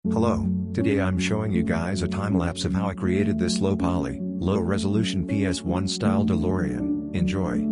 Hello, today I'm showing you guys a time-lapse of how I created this low poly, low resolution PS1 style DeLorean. Enjoy.